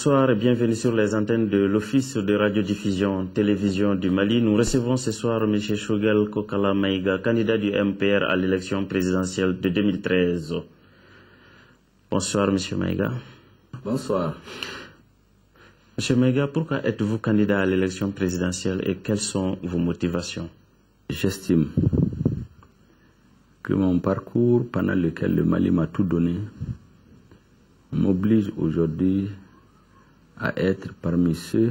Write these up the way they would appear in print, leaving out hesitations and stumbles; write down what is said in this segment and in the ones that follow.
Bonsoir et bienvenue sur les antennes de l'Office de radiodiffusion télévision du Mali. Nous recevons ce soir M. Choguel Kokala Maïga, candidat du MPR à l'élection présidentielle de 2013. Bonsoir M. Maïga. Bonsoir. M. Maïga, pourquoi êtes-vous candidat à l'élection présidentielle et quelles sont vos motivations? J'estime que mon parcours pendant lequel le Mali m'a tout donné m'oblige aujourd'hui à être parmi ceux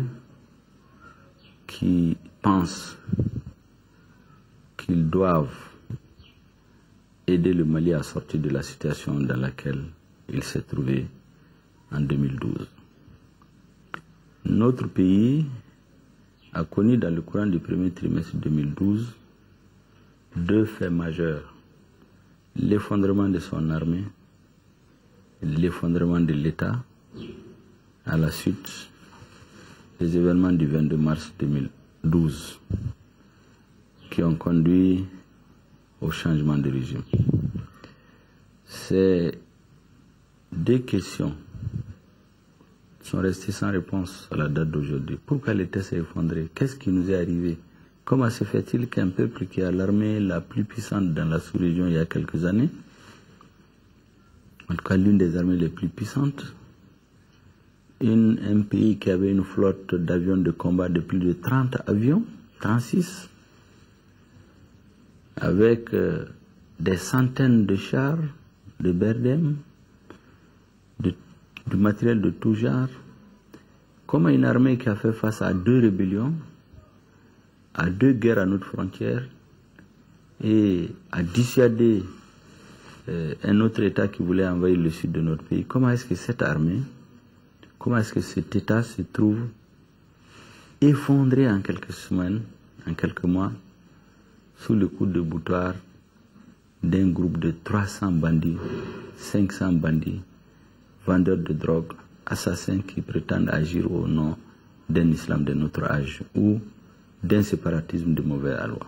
qui pensent qu'ils doivent aider le Mali à sortir de la situation dans laquelle il s'est trouvé en 2012. Notre pays a connu dans le courant du premier trimestre 2012 deux faits majeurs: l'effondrement de son armée et l'effondrement de l'État à la suite des événements du 22 mars 2012 qui ont conduit au changement de régime. Ces deux questions sont restées sans réponse à la date d'aujourd'hui. Pourquoi l'État s'est effondré? Qu'est-ce qui nous est arrivé? Comment se fait-il qu'un peuple qui a l'armée la plus puissante dans la sous-région il y a quelques années, en tout cas l'une des armées les plus puissantes, un pays qui avait une flotte d'avions de combat de plus de 30 avions, 36, avec des centaines de chars, de BRDM, du matériel de tout genre, comme une armée qui a fait face à 2 rébellions, à 2 guerres à notre frontière, et a dissuadé un autre État qui voulait envahir le sud de notre pays. Comment est-ce que cette armée, comment est-ce que cet État se trouve effondré en quelques semaines, en quelques mois, sous le coup de boutoir d'un groupe de 300 bandits, 500 bandits, vendeurs de drogue, assassins qui prétendent agir au nom d'un islam de notre âge ou d'un séparatisme de mauvais aloi.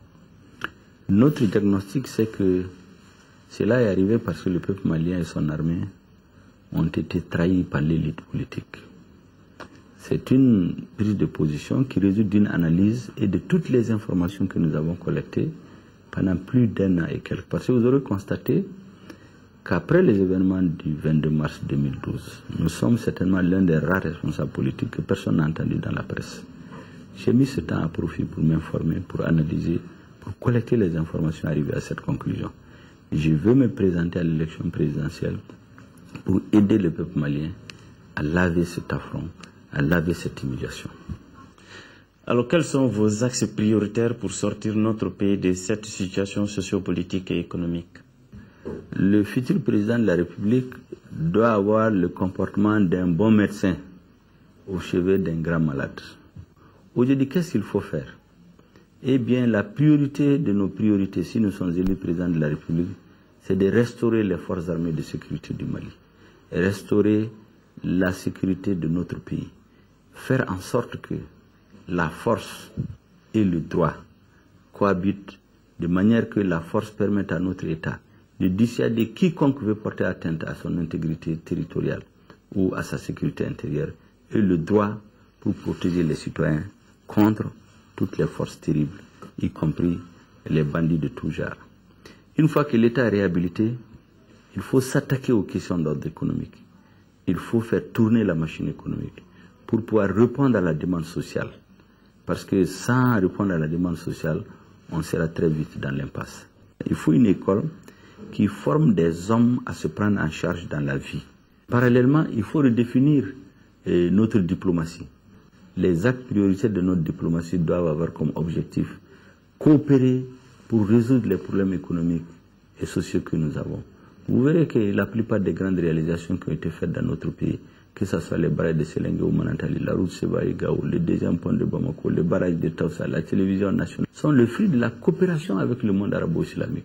Notre diagnostic, c'est que cela est arrivé parce que le peuple malien et son armée ont été trahis par l'élite politique. C'est une prise de position qui résulte d'une analyse et de toutes les informations que nous avons collectées pendant plus d'1 an et quelques. Parce que vous aurez constaté qu'après les événements du 22 mars 2012, nous sommes certainement l'un des rares responsables politiques que personne n'a entendu dans la presse. J'ai mis ce temps à profit pour m'informer, pour analyser, pour collecter les informations arrivées à cette conclusion. Je veux me présenter à l'élection présidentielle pour aider le peuple malien à laver cet affront, à laver cette humiliation. Alors, quels sont vos axes prioritaires pour sortir notre pays de cette situation sociopolitique et économique? Le futur président de la République doit avoir le comportement d'un bon médecin au chevet d'un grand malade. Aujourd'hui, qu'est-ce qu'il faut faire? Eh bien, la priorité de nos priorités, si nous sommes élus président de la République, c'est de restaurer les forces armées de sécurité du Mali, restaurer la sécurité de notre pays, faire en sorte que la force et le droit cohabitent de manière que la force permette à notre État de dissuader quiconque veut porter atteinte à son intégrité territoriale ou à sa sécurité intérieure, et le droit pour protéger les citoyens contre toutes les forces terribles, y compris les bandits de tout genre. Une fois que l'État est réhabilité, il faut s'attaquer aux questions d'ordre économique. Il faut faire tourner la machine économique pour pouvoir répondre à la demande sociale. Parce que sans répondre à la demande sociale, on sera très vite dans l'impasse. Il faut une école qui forme des hommes à se prendre en charge dans la vie. Parallèlement, il faut redéfinir notre diplomatie. Les actes prioritaires de notre diplomatie doivent avoir comme objectif coopérer pour résoudre les problèmes économiques et sociaux que nous avons. Vous verrez que la plupart des grandes réalisations qui ont été faites dans notre pays, que ce soit les barrages de Sélengue ou Manantali, la route Sebaïgaou, le deuxième pont de Bamako, le barrage de Taoussa, la télévision nationale, sont le fruit de la coopération avec le monde arabo-islamique.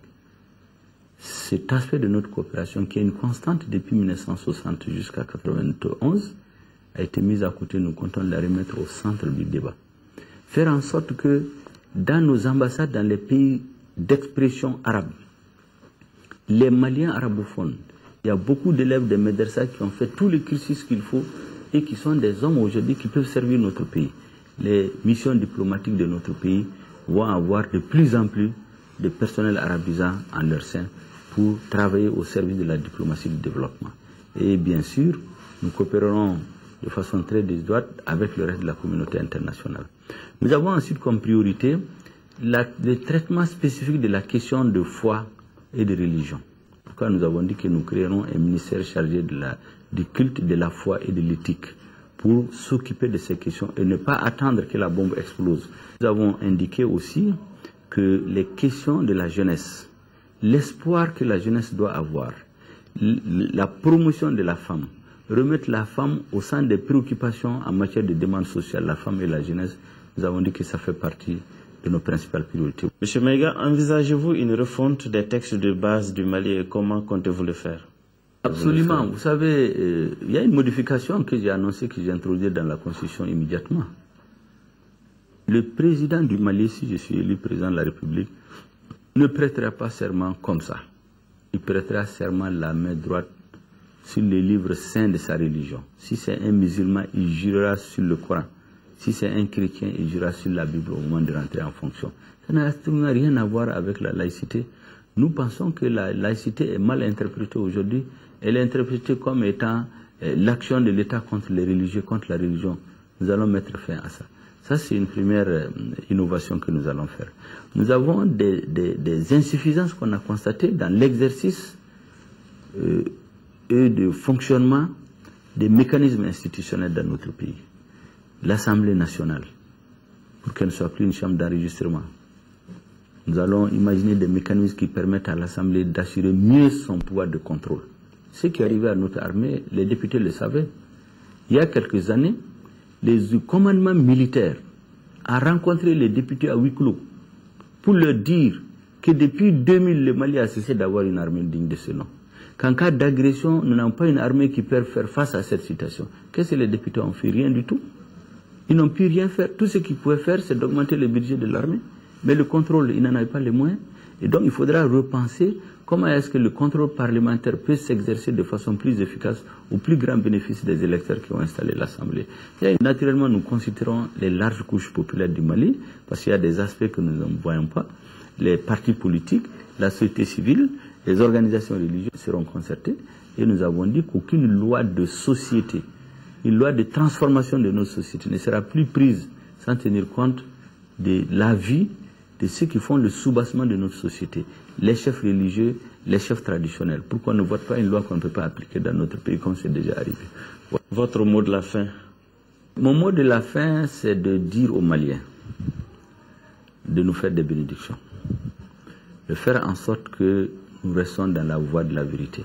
Cet aspect de notre coopération, qui est une constante depuis 1960 jusqu'à 1991, a été mise à côté. Nous comptons la remettre au centre du débat. Faire en sorte que dans nos ambassades, dans les pays d'expression arabe, les Maliens arabophones, il y a beaucoup d'élèves de Médersa qui ont fait tout le cursus qu'il faut et qui sont des hommes aujourd'hui qui peuvent servir notre pays. Les missions diplomatiques de notre pays vont avoir de plus en plus de personnel arabisant en leur sein pour travailler au service de la diplomatie du développement. Et bien sûr, nous coopérerons de façon très étroite avec le reste de la communauté internationale. Nous avons ensuite comme priorité le traitement spécifique de la question de foi et de religion. Pourquoi nous avons dit que nous créerons un ministère chargé du culte, de la foi et de l'éthique pour s'occuper de ces questions et ne pas attendre que la bombe explose. Nous avons indiqué aussi que les questions de la jeunesse, l'espoir que la jeunesse doit avoir, la promotion de la femme, remettre la femme au centre des préoccupations en matière de demande sociale, la femme et la jeunesse, nous avons dit que ça fait partie de nos principales priorités. Monsieur Maïga, envisagez-vous une refonte des textes de base du Mali et comment comptez-vous le faire? Absolument. Vous savez, il y a une modification que j'ai annoncée, que j'ai introduite dans la Constitution immédiatement. Le président du Mali, si je suis élu président de la République, ne prêtera pas serment comme ça. Il prêtera serment la main droite sur les livres saints de sa religion. Si c'est un musulman, il jurera sur le Coran. Si c'est un chrétien, il jurera sur la Bible au moment de rentrer en fonction. Ça n'a rien à voir avec la laïcité. Nous pensons que la laïcité est mal interprétée aujourd'hui. Elle est interprétée comme étant l'action de l'État contre les religieux, contre la religion. Nous allons mettre fin à ça. Ça, c'est une première innovation que nous allons faire. Nous avons des insuffisances qu'on a constatées dans l'exercice et de fonctionnement des mécanismes institutionnels dans notre pays. L'Assemblée nationale, pour qu'elle ne soit plus une chambre d'enregistrement. Nous allons imaginer des mécanismes qui permettent à l'Assemblée d'assurer mieux son pouvoir de contrôle. Ce qui est arrivé à notre armée, les députés le savaient. Il y a quelques années, le commandement militaire a rencontré les députés à huis clos pour leur dire que depuis 2000, le Mali a cessé d'avoir une armée digne de ce nom. Qu'en cas d'agression, nous n'avons pas une armée qui peut faire face à cette situation. Qu'est-ce que les députés ont fait? Rien du tout. Ils n'ont pu rien faire. Tout ce qu'ils pouvaient faire, c'est d'augmenter le budget de l'armée. Mais le contrôle, ils n'en avaient pas les moyens. Et donc, il faudra repenser comment est-ce que le contrôle parlementaire peut s'exercer de façon plus efficace au plus grand bénéfice des électeurs qui ont installé l'Assemblée. Naturellement, nous considérons les larges couches populaires du Mali, parce qu'il y a des aspects que nous ne voyons pas. Les partis politiques, la société civile, les organisations religieuses seront concertées. Et nous avons dit qu'aucune loi de société, une loi de transformation de notre société ne sera plus prise sans tenir compte de la vie de ceux qui font le soubassement de notre société, les chefs religieux, les chefs traditionnels. Pourquoi on ne vote pas une loi qu'on ne peut pas appliquer dans notre pays comme c'est déjà arrivé? Votre mot de la fin? Mon mot de la fin, c'est de dire aux Maliens de nous faire des bénédictions, de faire en sorte que nous restons dans la voie de la vérité.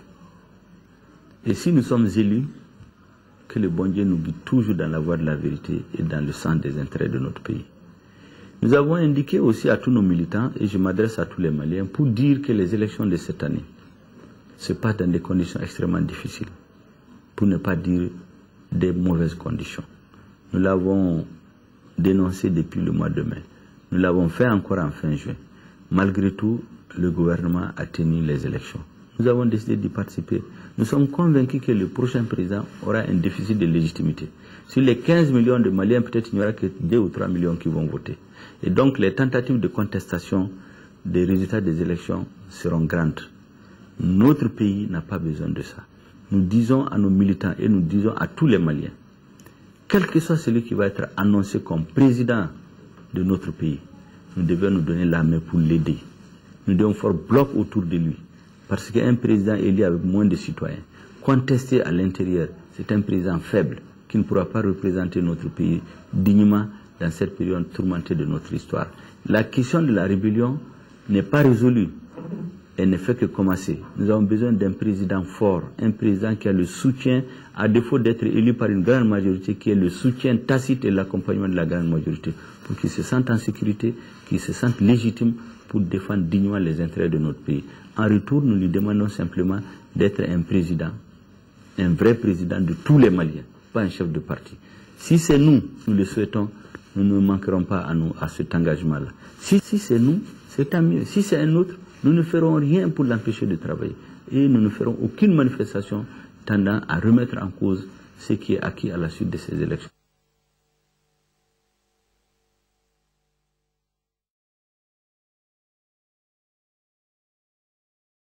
Et si nous sommes élus, que le bon Dieu nous guide toujours dans la voie de la vérité et dans le sens des intérêts de notre pays. Nous avons indiqué aussi à tous nos militants, et je m'adresse à tous les Maliens, pour dire que les élections de cette année se passent dans des conditions extrêmement difficiles, pour ne pas dire des mauvaises conditions. Nous l'avons dénoncé depuis le mois de mai. Nous l'avons fait encore en fin juin. Malgré tout, le gouvernement a tenu les élections. Nous avons décidé d'y participer. Nous sommes convaincus que le prochain président aura un déficit de légitimité. Sur les 15 millions de Maliens, peut-être il n'y aura que 2 ou 3 millions qui vont voter. Et donc les tentatives de contestation des résultats des élections seront grandes. Notre pays n'a pas besoin de ça. Nous disons à nos militants et nous disons à tous les Maliens, quel que soit celui qui va être annoncé comme président de notre pays, nous devons nous donner la main pour l'aider. Nous devons faire bloc autour de lui. Parce qu'un président élu avec moins de citoyens, contesté à l'intérieur, c'est un président faible qui ne pourra pas représenter notre pays dignement dans cette période tourmentée de notre histoire. La question de la rébellion n'est pas résolue. Elle ne fait que commencer. Nous avons besoin d'un président fort, un président qui a le soutien, à défaut d'être élu par une grande majorité, qui ait le soutien tacite et l'accompagnement de la grande majorité, pour qu'il se sente en sécurité, qu'il se sente légitime pour défendre dignement les intérêts de notre pays. En retour, nous lui demandons simplement d'être un président, un vrai président de tous les Maliens, pas un chef de parti. Si c'est nous le souhaitons, nous ne manquerons pas à cet engagement-là. Si c'est nous, c'est tant mieux. Si c'est un autre, nous ne ferons rien pour l'empêcher de travailler. Et nous ne ferons aucune manifestation tendant à remettre en cause ce qui est acquis à la suite de ces élections.